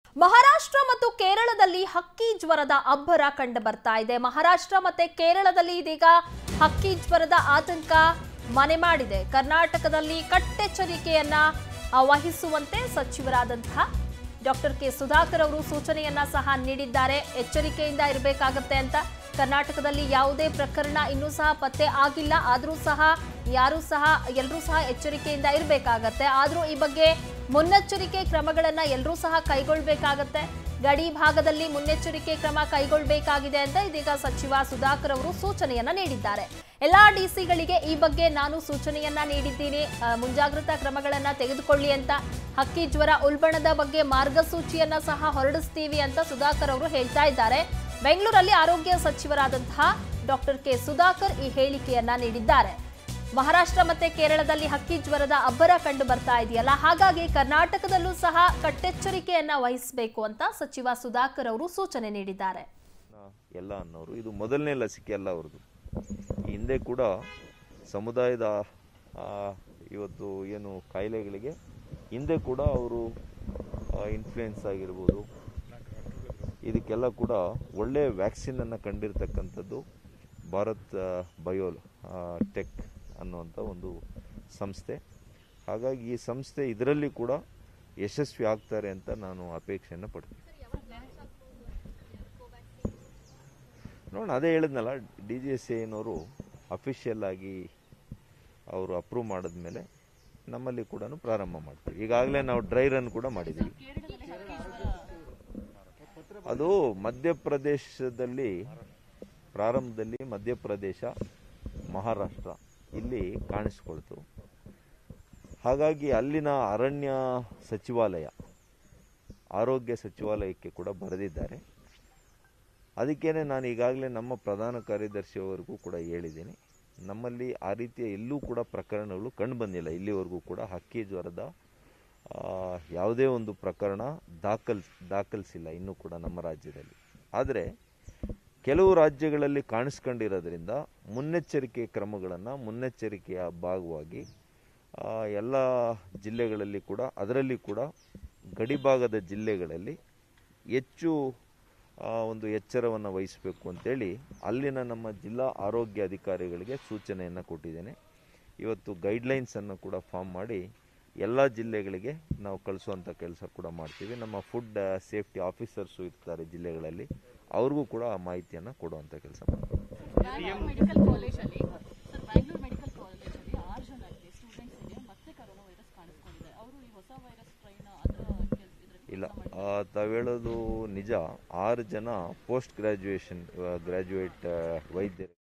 ಮಹಾರಾಷ್ಟ್ರ ಮತ್ತು ಕೇರಳದಲ್ಲಿ ಹಕ್ಕಿ ಜ್ವರದ ಅಬ್ಬರ ಕಂಡು ಬರ್ತಾ ಇದೆ. ಮಹಾರಾಷ್ಟ್ರ ಮತ್ತೆ ಕೇರಳದಲ್ಲಿ ಇದೀಗ ಹಕ್ಕಿ ಜ್ವರದ ಆತಂಕ ಮನೆ ಮಾಡಿದೆ. ಕರ್ನಾಟಕದಲ್ಲಿ ಕಟ್ಟೆಚ್ಚರಿಕೆಯನ್ನ ವಹಿಸುವಂತೆ ಸಚಿವರಾದಂತಹ ಡಾಕ್ಟರ್ ಕೆ ಸುಧಾಕರ್ ಅವರು ಸೂಚನೆಯನ್ನ ಸಹ ನೀಡಿದ್ದಾರೆ. ಎಚ್ಚರಿಕೆಯಿಂದ ಇರಬೇಕಾಗುತ್ತೆ ಅಂತ. ಕರ್ನಾಟಕದಲ್ಲಿ ಯಾವುದೇ ಪ್ರಕರಣ ಇನ್ನೂ ಸಹ ಪತ್ತೆ ಆಗಿಲ್ಲ, ಆದರೂ ಸಹ ಎಲ್ಲರೂ ಸಹ ಎಚ್ಚರಿಕೆಯಿಂದ ಇರಬೇಕಾಗತ್ತೆ. ಆದರೂ ಈ ಬಗ್ಗೆ ಮುನ್ನೆಚ್ಚರಿಕೆ ಕ್ರಮಗಳನ್ನ ಎಲ್ಲರೂ ಸಹ ಕೈಗೊಳ್ಳಬೇಕಾಗತ್ತೆ. ಗಡಿ ಭಾಗದಲ್ಲಿ ಮುನ್ನೆಚ್ಚರಿಕೆ ಕ್ರಮ ಕೈಗೊಳ್ಳಬೇಕಾಗಿದೆ ಅಂತ ಇದೀಗ ಸಚಿವ ಸುಧಾಕರ್ ಅವರು ಸೂಚನೆಯನ್ನ ನೀಡಿದ್ದಾರೆ. ಎಲ್ಲಾ ಡಿಸಿಗಳಿಗೆ ಈ ಬಗ್ಗೆ ನಾನು ಸೂಚನೆಯನ್ನ ನೀಡಿದ್ದೀನಿ, ಮುಂಜಾಗ್ರತಾ ಕ್ರಮಗಳನ್ನ ತೆಗೆದುಕೊಳ್ಳಿ ಅಂತ. ಹಕ್ಕಿ ಜ್ವರ ಉಲ್ಬಣದ ಬಗ್ಗೆ ಮಾರ್ಗಸೂಚಿಯನ್ನ ಸಹ ಹೊರಡಿಸ್ತೀವಿ ಅಂತ ಸುಧಾಕರ್ ಅವರು ಹೇಳ್ತಾ ಇದ್ದಾರೆ. ಬೆಂಗಳೂರಲ್ಲಿ ಆರೋಗ್ಯ ಸಚಿವರಾದಂತಹ ಡಾಕ್ಟರ್ ಕೆ ಸುಧಾಕರ್ ಈ ಹೇಳಿಕೆಯನ್ನ ನೀಡಿದ್ದಾರೆ. ಮಹಾರಾಷ್ಟ್ರ ಮತ್ತೆ ಕೇರಳದಲ್ಲಿ ಹಕ್ಕಿ ಜ್ವರದ ಅಬ್ಬರ ಕಂಡು ಬರ್ತಾ ಇದೆಯಲ್ಲ, ಹಾಗಾಗಿ ಕರ್ನಾಟಕದಲ್ಲೂ ಸಹ ಕಟ್ಟೆಚ್ಚರಿಕೆಯನ್ನ ವಹಿಸಬೇಕು ಅಂತ ಸಚಿವ ಸುಧಾಕರ್ ಅವರು ಸೂಚನೆ ನೀಡಿದ್ದಾರೆ. ಎಲ್ಲ ಅನ್ನೋರು ಇದು ಮೊದಲನೇ ಲಸಿಕೆ ಅಲ್ಲ ಅವ್ರದ್ದು. ಹಿಂದೆ ಕೂಡ ಸಮುದಾಯದ ಇವತ್ತು ಏನು ಕಾಯಿಲೆಗಳಿಗೆ ಹಿಂದೆ ಕೂಡ ಅವರು ಇನ್ಫ್ಲೂಯೆನ್ಸ್ ಆಗಿರ್ಬೋದು, ಇದಕ್ಕೆಲ್ಲ ಕೂಡ ಒಳ್ಳೆ ವ್ಯಾಕ್ಸಿನನ್ನು ಕಂಡಿರ್ತಕ್ಕಂಥದ್ದು ಭಾರತ್ ಬಯೋ ಟೆಕ್ ಅನ್ನುವಂಥ ಒಂದು ಸಂಸ್ಥೆ. ಹಾಗಾಗಿ ಈ ಸಂಸ್ಥೆ ಇದರಲ್ಲಿ ಕೂಡ ಯಶಸ್ವಿ ಆಗ್ತಾರೆ ಅಂತ ನಾನು ಅಪೇಕ್ಷೆಯನ್ನು ಪಡ್ತೀನಿ. ನೋಡೋಣ, ಅದೇ ಹೇಳಿದ್ನಲ್ಲ, DGSAನವರು ಅಫಿಷಿಯಲ್ ಆಗಿ ಅವರು ಅಪ್ರೂವ್ ಮಾಡಿದ್ಮೇಲೆ ನಮ್ಮಲ್ಲಿ ಕೂಡ ಪ್ರಾರಂಭ ಮಾಡ್ತೀವಿ. ಈಗಾಗಲೇ ನಾವು ಡ್ರೈ ರನ್ ಕೂಡ ಮಾಡಿದ್ದೀವಿ. ಅದು ಮಧ್ಯಪ್ರದೇಶದಲ್ಲಿ ಪ್ರಾರಂಭದಲ್ಲಿ ಮಧ್ಯಪ್ರದೇಶ, ಮಹಾರಾಷ್ಟ್ರ ಇಲ್ಲಿ ಕಾಣಿಸ್ಕೊಳ್ತು. ಹಾಗಾಗಿ ಅಲ್ಲಿನ ಅರಣ್ಯ ಸಚಿವಾಲಯ, ಆರೋಗ್ಯ ಸಚಿವಾಲಯಕ್ಕೆ ಕೂಡ ಬರೆದಿದ್ದಾರೆ. ಅದಕ್ಕೇನೆ ನಾನು ಈಗಾಗಲೇ ನಮ್ಮ ಪ್ರಧಾನ ಕಾರ್ಯದರ್ಶಿಯವರೆಗೂ ಕೂಡ ಹೇಳಿದ್ದೀನಿ, ನಮ್ಮಲ್ಲಿ ಆ ರೀತಿಯ ಎಲ್ಲೂ ಕೂಡ ಪ್ರಕರಣಗಳು ಕಂಡು ಬಂದಿಲ್ಲ. ಇಲ್ಲಿವರೆಗೂ ಕೂಡ ಹಕ್ಕಿ ಜ್ವರದ ಯಾವುದೇ ಒಂದು ಪ್ರಕರಣ ದಾಖಲಿಸಿಲ್ಲ ಇನ್ನೂ ಕೂಡ ನಮ್ಮ ರಾಜ್ಯದಲ್ಲಿ. ಆದರೆ ಕೆಲವು ರಾಜ್ಯಗಳಲ್ಲಿ ಕಾಣಿಸ್ಕೊಂಡಿರೋದ್ರಿಂದ ಮುನ್ನೆಚ್ಚರಿಕೆ ಕ್ರಮಗಳನ್ನು ಮುನ್ನೆಚ್ಚರಿಕೆಯ ಭಾಗವಾಗಿ ಎಲ್ಲ ಜಿಲ್ಲೆಗಳಲ್ಲಿ ಕೂಡ, ಅದರಲ್ಲಿ ಕೂಡ ಗಡಿಭಾಗದ ಜಿಲ್ಲೆಗಳಲ್ಲಿ ಹೆಚ್ಚು ಒಂದು ಎಚ್ಚರವನ್ನು ವಹಿಸಬೇಕು ಅಂತೇಳಿ ಅಲ್ಲಿನ ನಮ್ಮ ಜಿಲ್ಲಾ ಆರೋಗ್ಯ ಅಧಿಕಾರಿಗಳಿಗೆ ಸೂಚನೆಯನ್ನು ಕೊಟ್ಟಿದ್ದೇನೆ. ಇವತ್ತು ಗೈಡ್ಲೈನ್ಸನ್ನು ಕೂಡ ಫಾರ್ಮ್ ಮಾಡಿ ಎಲ್ಲ ಜಿಲ್ಲೆಗಳಿಗೆ ನಾವು ಕಳಿಸುವಂಥ ಕೆಲಸ ಕೂಡ ಮಾಡ್ತೀವಿ. ನಮ್ಮ ಫುಡ್ ಸೇಫ್ಟಿ ಆಫೀಸರ್ಸು ಇರ್ತಾರೆ ಜಿಲ್ಲೆಗಳಲ್ಲಿ, ಅವ್ರಿಗೂ ಕೂಡ ಆ ಮಾಹಿತಿಯನ್ನು ಕೊಡುವಂಥ ಕೆಲಸ ಮಾಡ್ತೀವಿ. ಇಲ್ಲ, ತಾವು ಹೇಳೋದು ನಿಜ. 6 ಜನ ಗ್ರಾಜ್ಯುಯೇಟ್ ವೈದ್ಯರು